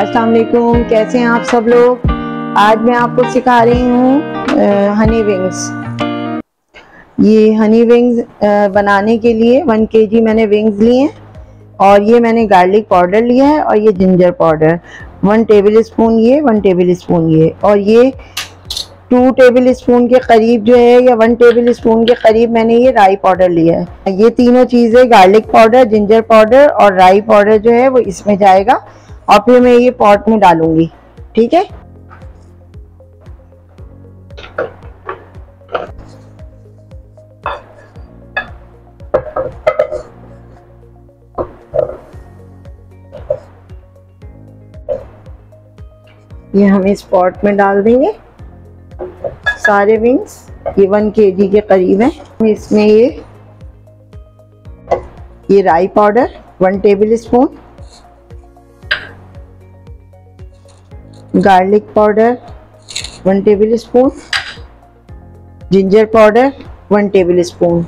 अस्सलाम वालेकुम, कैसे हैं आप सब लोग। आज मैं आपको सिखा रही हूँ हनी विंग्स। ये हनी विंग्स बनाने के लिए 1 kg मैंने विंग्स लिए हैं और ये मैंने गार्लिक पाउडर लिया है और ये जिंजर पाउडर 1 टेबल स्पून, ये 1 टेबल स्पून ये, और ये 2 टेबल स्पून के करीब जो है या 1 टेबल स्पून के करीब मैंने ये राई पाउडर लिया है। ये तीनों चीज़ें गार्लिक पाउडर, जिंजर पाउडर और राई पाउडर जो है वो इसमें जाएगा और फिर मैं ये पॉट में डालूंगी। ठीक है, ये हम इस पॉट में डाल देंगे सारे विंग्स। ये 1 kg के करीब है। इसमें ये राई powder 1 tablespoon, garlic powder 1 tablespoon, ginger powder 1 tablespoon,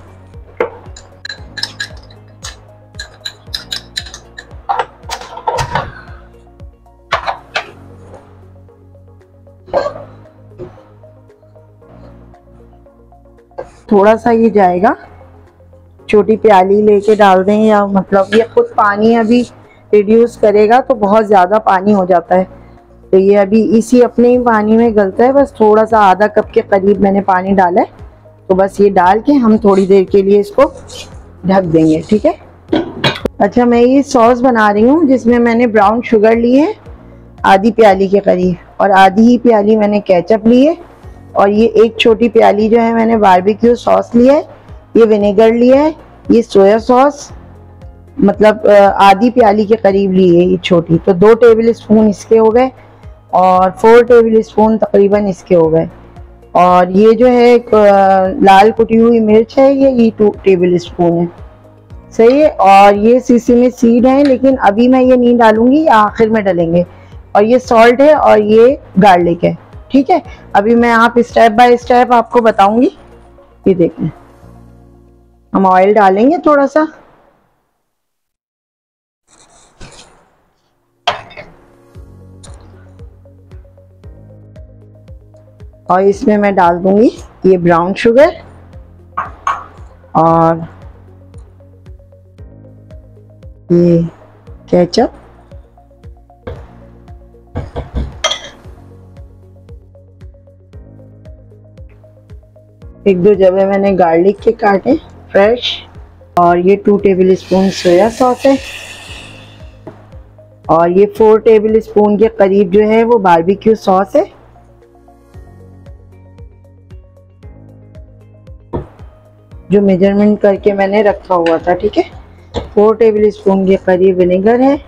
थोड़ा सा ये जाएगा, छोटी प्याली लेके डाल दें, या मतलब ये खुद पानी अभी रिड्यूस करेगा तो बहुत ज़्यादा पानी हो जाता है, तो ये अभी इसी अपने ही पानी में गलता है। बस थोड़ा सा आधा कप के करीब मैंने पानी डाला है, तो बस ये डाल के हम थोड़ी देर के लिए इसको ढक देंगे। ठीक है। अच्छा, मैं ये सॉस बना रही हूँ जिसमें मैंने ब्राउन शुगर ली है आधी प्याली के करीब, और आधी ही प्याली मैंने केचप ली है, और ये एक छोटी प्याली जो है मैंने बारबेक्यू सॉस लिया है, ये विनेगर लिया है, ये सोया सॉस मतलब आधी प्याली के करीब ली है ये छोटी, तो 2 टेबल स्पून इसके हो गए और 4 टेबल स्पून तकरीबन इसके हो गए। और ये जो है लाल कुटी हुई मिर्च है, ये 2 टेबल स्पून है। सही है। और ये सीसमी सीड है, लेकिन अभी मैं ये नहीं डालूंगी, आखिर में डालेंगे। और ये सॉल्ट है और ये गार्लिक है। ठीक है, अभी मैं आप स्टेप बाय स्टेप आपको बताऊंगी। ये देखें, हम ऑयल डालेंगे थोड़ा सा, और इसमें मैं डाल दूंगी ये ब्राउन शुगर और ये केचप, एक दो जगह मैंने गार्लिक के काटे फ्रेश, और ये 2 टेबल स्पून सोया सॉस है, और ये 4 टेबल स्पून के करीब जो है वो बारबेक्यू सॉस है, जो मेजरमेंट करके मैंने रखा हुआ था। ठीक है, 4 टेबल स्पून के करीब विनेगर है,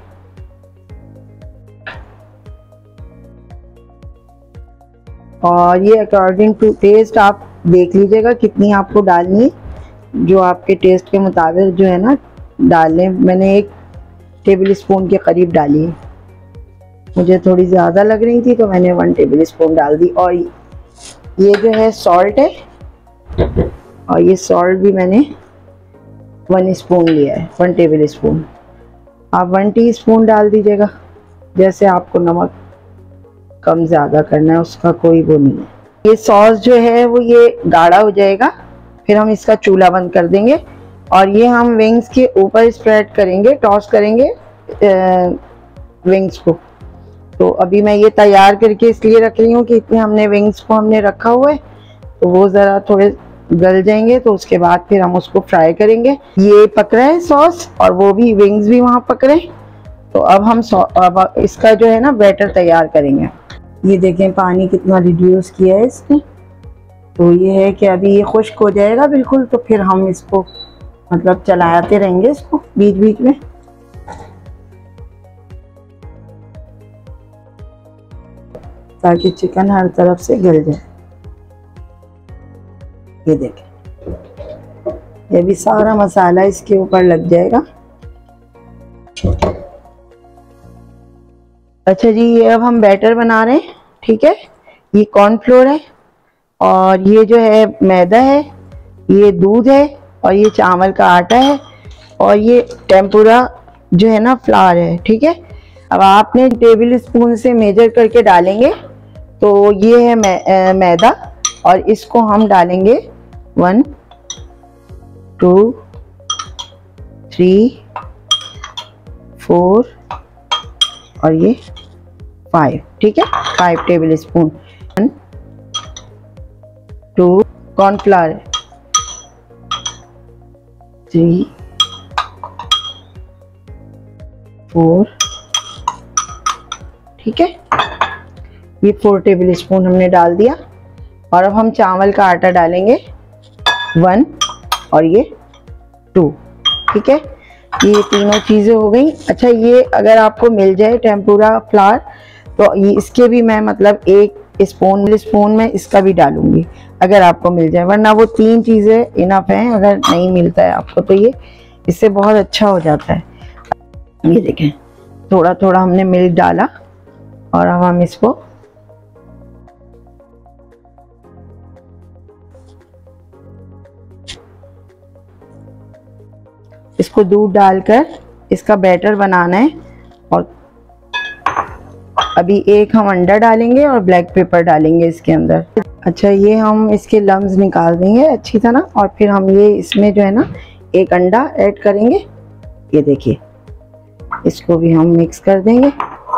और ये अकॉर्डिंग टू टेस्ट आप देख लीजिएगा कितनी आपको डालनी है, जो आपके टेस्ट के मुताबिक जो है ना डाल लें। मैंने 1 टेबल स्पून के करीब डाली है, मुझे थोड़ी ज़्यादा लग रही थी तो मैंने 1 टेबल स्पून डाल दी। और ये जो है सॉल्ट है, और ये सॉल्ट भी मैंने 1 स्पून लिया है, 1 टेबल स्पून। आप 1 टीस्पून डाल दीजिएगा, जैसे आपको नमक कम ज़्यादा करना है उसका कोई वो नहीं है। ये सॉस जो है वो ये गाढ़ा हो जाएगा, फिर हम इसका चूल्हा बंद कर देंगे और ये हम विंग्स के ऊपर स्प्रेड करेंगे, टॉस करेंगे विंग्स को। तो अभी मैं ये तैयार करके इसलिए रख रही हूँ कि इतने हमने विंग्स को हमने रखा हुआ है, तो वो ज़रा थोड़े गल जाएंगे, तो उसके बाद फिर हम उसको फ्राई करेंगे। ये पक रहा है सॉस और वो भी विंग्स भी वहाँ पक रहे हैं, तो अब हम अब इसका जो है ना बैटर तैयार करेंगे। ये देखें पानी कितना रिड्यूस किया है इसने, तो ये है कि अभी ये खुश्क हो जाएगा बिल्कुल, तो फिर हम इसको मतलब चलाते रहेंगे इसको बीच बीच में। ताकि चिकन हर तरफ से गल जाए। ये देखें, ये भी सारा मसाला इसके ऊपर लग जाएगा। अच्छा जी, ये अब हम बैटर बना रहे हैं। ठीक है, ये कॉर्नफ्लोर है, और ये जो है मैदा है, ये दूध है, और ये चावल का आटा है, और ये टेम्पुरा जो है ना फ्लावर है। ठीक है, अब आपने टेबल स्पून से मेजर करके डालेंगे। तो ये है मैदा और इसको हम डालेंगे 1 2 3 4 और ये 5, ठीक है, 5 टेबल स्पून। 1 2 कॉर्नफ्लावर, 3 4, ठीक है, ये 4 टेबल स्पून हमने डाल दिया। और अब हम चावल का आटा डालेंगे 1 और ये 2, ठीक है, ये तीनों चीजें हो गई। अच्छा, ये अगर आपको मिल जाए टेम्पुरा फ्लावर तो ये इसके भी मैं मतलब 1 स्पून में इसका भी डालूंगी अगर आपको मिल जाए, वरना वो 3 चीजें इनफ हैं। अगर नहीं मिलता है आपको तो ये इससे बहुत अच्छा हो जाता है। ये देखें, थोड़ा थोड़ा हमने मिल्क डाला और अब हम इसको दूध डालकर इसका बैटर बनाना है। और अभी एक हम अंडा डालेंगे और ब्लैक पेपर डालेंगे इसके अंदर। अच्छा, ये हम इसके लम्स निकाल देंगे अच्छी तरह और फिर हम ये इसमें जो है ना एक अंडा ऐड करेंगे। ये देखिए, इसको भी हम मिक्स कर देंगे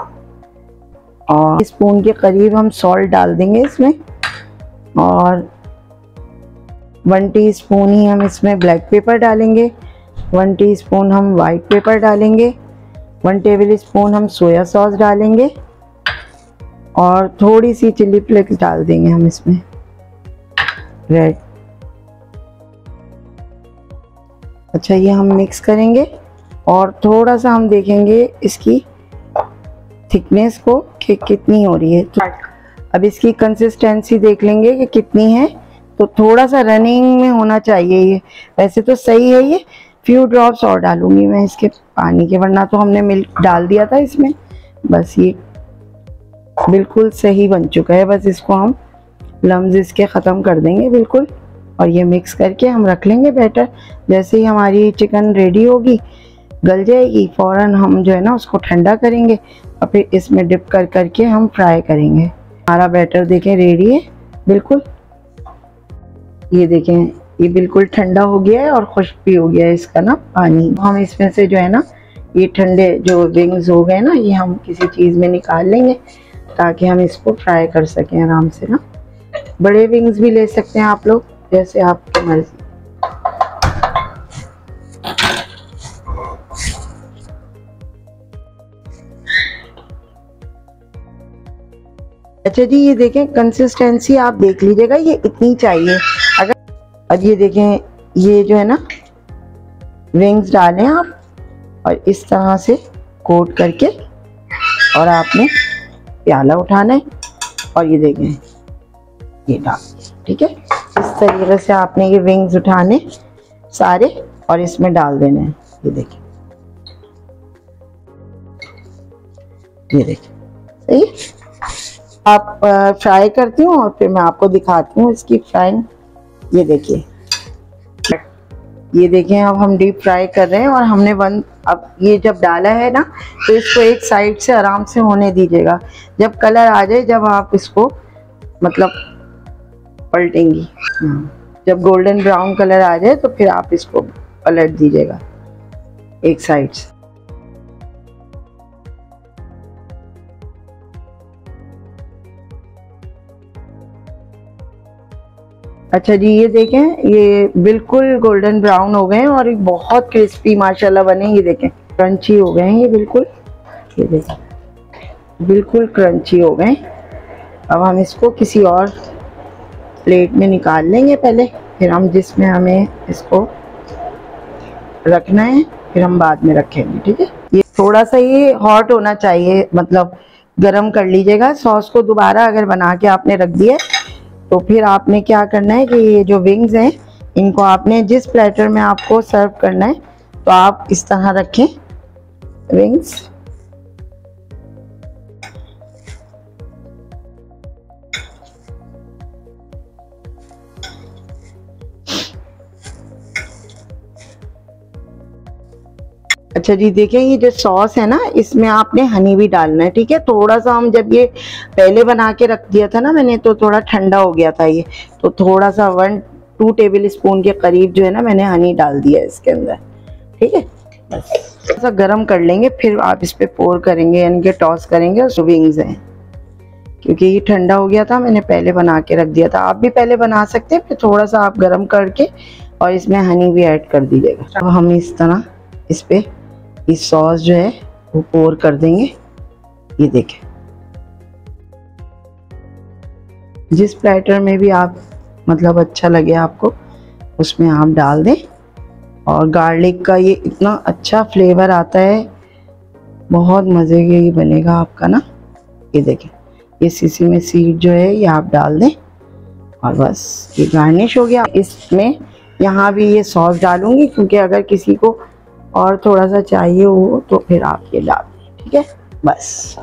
और स्पून के करीब हम सॉल्ट डाल देंगे इसमें और 1 टीस्पून ही हम इसमें ब्लैक पेपर डालेंगे, 1 टीस्पून हम वाइट पेपर डालेंगे, 1 टेबल स्पून हम सोया सॉस डालेंगे और थोड़ी सी चिली फ्लेक्स डाल देंगे हम इसमें रेड। अच्छा, ये हम मिक्स करेंगे और थोड़ा सा हम देखेंगे इसकी थिकनेस को कि कितनी हो रही है। तो अब इसकी कंसिस्टेंसी देख लेंगे कि कितनी है। तो थोड़ा सा रनिंग में होना चाहिए ये, वैसे तो सही है। ये फ्यू ड्रॉप्स और डालूंगी मैं इसके पानी के, वरना तो हमने मिल्क डाल दिया था इसमें। बस ये बिल्कुल सही बन चुका है। बस इसको हम लम्स इसके ख़त्म कर देंगे बिल्कुल और ये मिक्स करके हम रख लेंगे बैटर। जैसे ही हमारी चिकन रेडी होगी, गल जाएगी, फ़ौरन हम जो है ना उसको ठंडा करेंगे और फिर इसमें डिप कर करके हम फ्राई करेंगे। हमारा बैटर देखें रेडी है बिल्कुल। ये देखें, ये बिल्कुल ठंडा हो गया है और खुश्क भी हो गया है इसका ना पानी। हम इसमें से जो है ना ये ठंडे जो विंग्स हो गए ना, ये हम किसी चीज़ में निकाल लेंगे ताकि हम इसको फ्राई कर सकें आराम से ना। बड़े विंग्स भी ले सकते हैं आप लोग, जैसे आपकी मर्जी। अच्छा जी, ये देखें कंसिस्टेंसी आप देख लीजिएगा, ये इतनी चाहिए। अगर अब ये देखें, ये जो है ना विंग्स डालें आप और इस तरह से कोट करके और आपने प्याला उठाना है और ये देखें ये डाल, ठीक है। इस तरीके से आपने ये विंग्स उठाने सारे और इसमें डाल देने हैं। ये देखिए, ये देखिए, सही है। आप फ्राई करती हूँ और फिर मैं आपको दिखाती हूँ इसकी फ्राइंग। ये देखिए, ये देखें, अब हम डीप फ्राई कर रहे हैं और हमने अब ये जब डाला है ना तो इसको एक साइड से आराम से होने दीजिएगा। जब कलर आ जाए, जब आप इसको मतलब पलटेंगी, जब गोल्डन ब्राउन कलर आ जाए तो फिर आप इसको पलट दीजिएगा एक साइड से। अच्छा जी, ये देखें, ये बिल्कुल गोल्डन ब्राउन हो गए हैं और बहुत क्रिस्पी माशाल्लाह बने। ये देखें, क्रंची हो गए हैं ये बिल्कुल। ये देखें, बिल्कुल क्रंची हो गए। अब हम इसको किसी और प्लेट में निकाल लेंगे पहले, फिर हम जिसमें हमें इसको रखना है फिर हम बाद में रखेंगे, ठीक है। ये थोड़ा सा ये हॉट होना चाहिए, मतलब गरम कर लीजिएगा। सॉस को दोबारा अगर बना के आपने रख दिया तो फिर आपने क्या करना है कि ये जो विंग्स हैं इनको आपने जिस प्लेटर में आपको सर्व करना है तो आप इस तरह रखें विंग्स। अच्छा जी, देखिए ये जो सॉस है ना, इसमें आपने हनी भी डालना है, ठीक है। थोड़ा सा हम जब ये पहले बना के रख दिया था ना मैंने, तो थोड़ा ठंडा हो गया था ये, तो थोड़ा सा 1-2 टेबल स्पून के करीब जो है ना मैंने हनी डाल दिया है इसके अंदर, ठीक है। बस थोड़ा सा गर्म कर लेंगे, फिर आप इस पे पोर करेंगे, यानी कि टॉस करेंगे। और विंग्स हैं, क्योंकि ये ठंडा हो गया था, मैंने पहले बना के रख दिया था। आप भी पहले बना सकते हैं, फिर थोड़ा सा आप गर्म करके और इसमें हनी भी ऐड कर दीजिएगा। अब हम इस तरह इस पे इस सॉस जो है वो पोर कर देंगे। ये देखें, जिस प्लेटर में भी आप मतलब अच्छा लगे आपको उसमें आप डाल दें। और गार्लिक का ये इतना अच्छा फ्लेवर आता है, बहुत मज़े के ये बनेगा आपका ना। ये देखें, ये सीसी में सीड जो है ये आप डाल दें और बस ये गार्निश हो गया। इसमें यहाँ भी ये सॉस डालूंगी, क्योंकि अगर किसी को और थोड़ा सा चाहिए हो तो फिर आप ये डाल दें, ठीक है। बस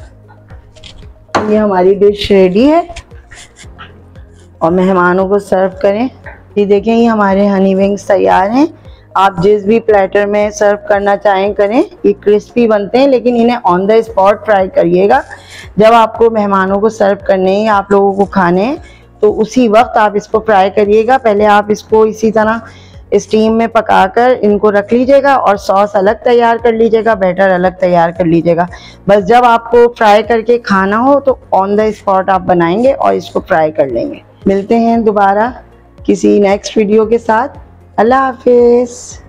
ये हमारी डिश रेडी है और मेहमानों को सर्व करें। ये देखें, ये हमारे हनी विंग्स तैयार हैं। आप जिस भी प्लेटर में सर्व करना चाहें करें। ये क्रिस्पी बनते हैं, लेकिन इन्हें ऑन द स्पॉट फ्राई करिएगा। जब आपको मेहमानों को सर्व करने हैं, आप लोगों को खाने हैं, तो उसी वक्त आप इसको फ्राई करिएगा। पहले आप इसको इसी तरह स्टीम में पकाकर इनको रख लीजिएगा और सॉस अलग तैयार कर लीजिएगा, बैटर अलग तैयार कर लीजिएगा। बस जब आपको फ्राई करके खाना हो तो ऑन द स्पॉट आप बनाएंगे और इसको फ्राई कर लेंगे। मिलते हैं दोबारा किसी नेक्स्ट वीडियो के साथ। अल्लाह हाफिज़।